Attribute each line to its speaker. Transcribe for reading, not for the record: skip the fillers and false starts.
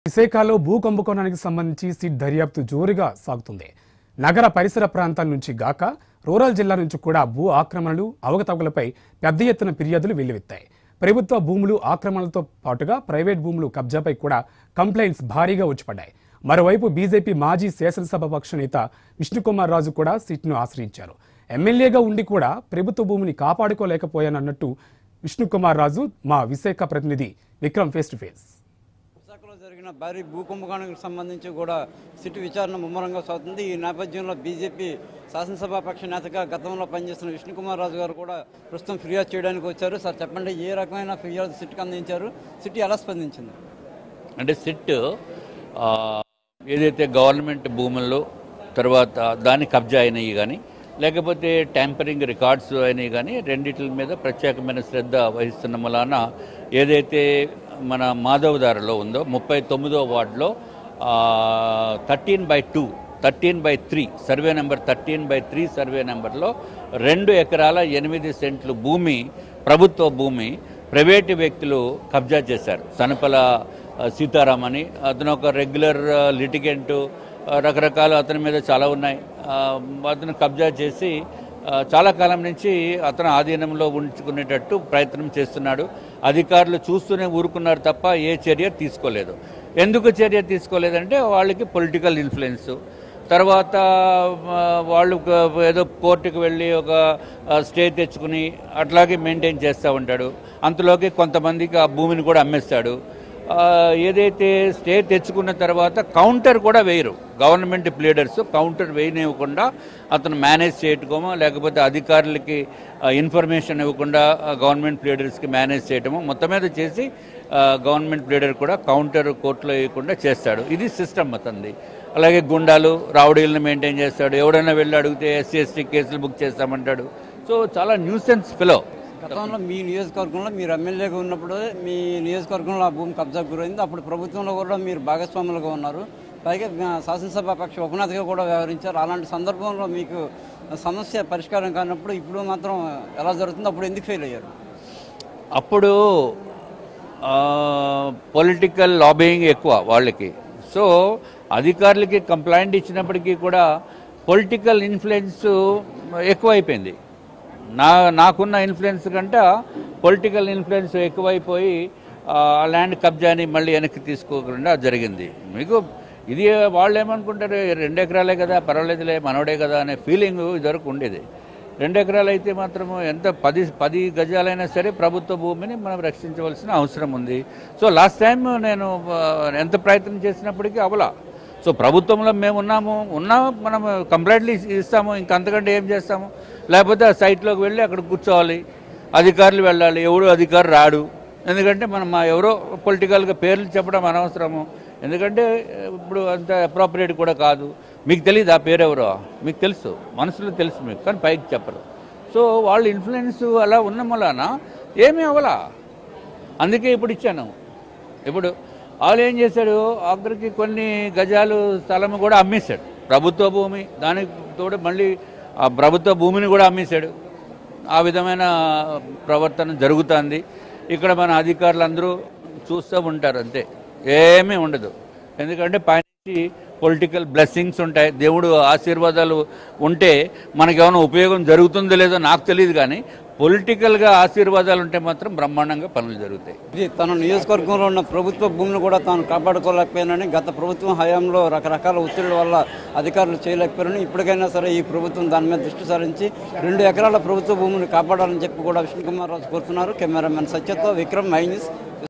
Speaker 1: విశాఖలో భూ కుంభకోణానికి సంబంధించి సిట్ దర్యాప్తు జోరుగా సాగుతుంది. నగర పరిసర ప్రాంతాల నుంచి గాక రూరల్ జిల్లా నుంచి కూడా భూ ఆక్రమణలు, అవకతవకలపై పెద్ద ఎత్తున ఫిర్యాదులు వెల్లువెత్తాయి. ప్రభుత్వ భూములు ఆక్రమణలతో పాటుగా ప్రైవేట్ భూములు కబ్జాపై కూడా కంప్లైంట్స్ భారీగా వచ్చిపడ్డాయి. మరోవైపు బీజేపీ మాజీ శాసనసభాపక్ష నేత విష్ణుకుమార్ రాజు కూడా సిట్ను ఆశ్రయించారు. ఎమ్మెల్యేగా ఉండి కూడా ప్రభుత్వ భూమిని కాపాడుకోలేకపోయానన్నట్టు విష్ణుకుమార్ రాజు మా విశాఖ ప్రతినిధి విక్రమ్ ఫేస్ టు ఫేస్.
Speaker 2: విశాఖలో జరిగిన భారీ భూకుంభకోణానికి సంబంధించి కూడా సిట్ విచారణ ముమ్మరంగా సాగుతుంది. ఈ నేపథ్యంలో బీజేపీ శాసనసభాపక్ష నేతగా గతంలో పనిచేస్తున్న విష్ణుకుమార్ రాజు గారు కూడా ప్రస్తుతం ఫిర్యాదు చేయడానికి వచ్చారు. సార్ చెప్పండి, ఏ రకమైన ఫిర్యాదు సిట్కి అందించారు? సిట్ ఎలా స్పందించింది?
Speaker 3: అంటే సిట్ ఏదైతే గవర్నమెంట్ భూముల్లో తర్వాత దాన్ని కబ్జా అయినవి కానీ లేకపోతే ట్యాంపరింగ్ రికార్డ్స్ అయినవి కానీ రెండిటి మీద ప్రత్యేకమైన శ్రద్ధ వహిస్తున్న వలన ఏదైతే మన మాధవదారలో ఉందో 39వ వార్డులో 13/2 13/3 సర్వే నెంబర్ 13/3 సర్వే నెంబర్లో 2 ఎకరాల 8 సెంట్లు భూమి, ప్రభుత్వ భూమి ప్రైవేటు వ్యక్తులు కబ్జా చేశారు. సనపల సీతారామని అతను ఒక రెగ్యులర్ లిటిగెంటు, రకరకాల అతని మీద చాలా ఉన్నాయి. అతను కబ్జా చేసి చాలా కాలం నుంచి అతను ఆధీనంలో ఉంచుకునేటట్టు ప్రయత్నం చేస్తున్నాడు. అధికారులు చూస్తూనే ఊరుకున్నారు తప్ప ఏ చర్య తీసుకోలేదు. ఎందుకు చర్య తీసుకోలేదంటే వాళ్ళకి పొలిటికల్ ఇన్ఫ్లుయెన్స్. తర్వాత వాళ్ళు ఏదో కోర్టుకు వెళ్ళి ఒక స్టే తెచ్చుకుని అట్లాగే మెయింటైన్ చేస్తూ ఉంటాడు. అంతలోకి కొంతమందికి ఆ భూమిని కూడా అమ్మేస్తాడు. ఏదైతే స్టే తెచ్చుకున్న తర్వాత కౌంటర్ కూడా వేయరు. గవర్నమెంట్ ప్లీడర్స్ కౌంటర్ వేయనివ్వకుండా అతను మేనేజ్ చేయటమో లేకపోతే అధికారులకి ఇన్ఫర్మేషన్ ఇవ్వకుండా గవర్నమెంట్ ప్లీడర్స్కి మేనేజ్ చేయటమో మొత్తం మీద చేసి గవర్నమెంట్ ప్లీడర్ కూడా కౌంటర్ కోర్టులో వేయకుండా చేస్తాడు. ఇది సిస్టమ్ అతనిది. అలాగే గుండాలు, రౌడీలను మెయింటైన్ చేస్తాడు. ఎవడైనా వెళ్ళి అడిగితే SC/ST కేసులు బుక్ చేస్తామంటాడు. సో చాలా న్యూసెన్స్ ఫెలో.
Speaker 2: గతంలో మీ నియోజకవర్గంలో మీరు ఎమ్మెల్యేగా ఉన్నప్పుడు మీ నియోజకవర్గంలో ఆ భూమి కబ్జాకు గురైంది. అప్పుడు ప్రభుత్వంలో కూడా మీరు భాగస్వాములుగా ఉన్నారు. పైగా శాసనసభాపక్ష ఉపనేతగా కూడా వ్యవహరించారు. అలాంటి సందర్భంలో మీకు సమస్య పరిష్కారం కానప్పుడు ఇప్పుడు మాత్రం ఎలా జరుగుతుంది? అప్పుడు ఎందుకు ఫెయిల్ అయ్యారు?
Speaker 3: అప్పుడు పొలిటికల్ లాబింగ్ ఎక్కువ వాళ్ళకి. సో అధికారులకి కంప్లైంట్ ఇచ్చినప్పటికీ కూడా పొలిటికల్ ఇన్ఫ్లుయెన్స్ ఎక్కువైపోయింది. నాకున్న ఇన్ఫ్లుయెన్స్ కంటే పొలిటికల్ ఇన్ఫ్లుయెన్స్ ఎక్కువైపోయి ల్యాండ్ కబ్జాని మళ్ళీ వెనక్కి తీసుకోకుండా జరిగింది. మీకు ఇది వాళ్ళు ఏమనుకుంటారు, 2 ఎకరాలే కదా, పర్వాలేదులే, మనోడే కదా అనే ఫీలింగ్ ఇదివరకు ఉండేది. 2 ఎకరాలు అయితే మాత్రము ఎంత 10 గజాలైనా సరే ప్రభుత్వ భూమిని మనం రక్షించవలసిన అవసరం ఉంది. సో లాస్ట్ టైం నేను ఎంత ప్రయత్నం చేసినప్పటికీ అవలా. సో ప్రభుత్వంలో మేము ఉన్నా మనం కంప్లైంట్లు ఇస్తాము, ఇంకంతకంటే ఏం చేస్తాము? లేకపోతే ఆ సైట్లోకి వెళ్ళి అక్కడ కూర్చోవాలి, అధికారులు వెళ్ళాలి. ఎవడు అధికారి రాడు, ఎందుకంటే మనం ఎవరో పొలిటికల్గా పేర్లు చెప్పడం అనవసరము. ఎందుకంటే ఇప్పుడు అంత అప్రోప్రియేట్ కూడా కాదు. మీకు తెలియదు ఆ పేరు ఎవరో, మీకు తెలుసు, మనసులో తెలుసు మీకు, కానీ పైకి చెప్పరు. సో వాళ్ళ ఇన్ఫ్లుయెన్స్ అలా ఉన్న వలన ఏమీ అవ్వలా. అందుకే ఇప్పుడు ఇచ్చాను. ఇప్పుడు వాళ్ళు ఏం చేశాడు, ఆఖరికి కొన్ని గజాలు స్థలం కూడా అమ్మేశాడు. ప్రభుత్వ భూమి, దానికి తోడు మళ్ళీ ఆ ప్రభుత్వ భూమిని కూడా అమ్మేశాడు. ఆ విధమైన ప్రవర్తన జరుగుతుంది. ఇక్కడ మన అధికారులందరూ చూస్తూ ఉంటారు, అంతే, ఏమీ ఉండదు. ఎందుకంటే పైనుంచి పొలిటికల్ బ్లెస్సింగ్స్ ఉంటాయి, దేవుడు ఆశీర్వాదాలు ఉంటే మనకేమైనా ఉపయోగం జరుగుతుందో లేదో నాకు తెలియదు, కానీ పొలిటికల్గా ఆశీర్వాదాలు ఉంటే మాత్రం బ్రహ్మాండంగా పనులు జరుగుతాయి.
Speaker 2: ఇది తన నియోజకవర్గంలో ఉన్న ప్రభుత్వ భూమిని కూడా తాను కాపాడుకోలేకపోయానని, గత ప్రభుత్వం హయాంలో రకరకాల ఒత్తిళ్ల వల్ల అధికారులు చేయలేకపోయారని, ఇప్పటికైనా సరే ఈ ప్రభుత్వం దాని మీద దృష్టి సారించి 2 ఎకరాల ప్రభుత్వ భూమిని కాపాడాలని చెప్పి కూడా విష్ణుకుమార్ రాజు కోరుతున్నారు. కెమెరామెన్ సత్యతో విక్రమ్, ఐ న్యూస్.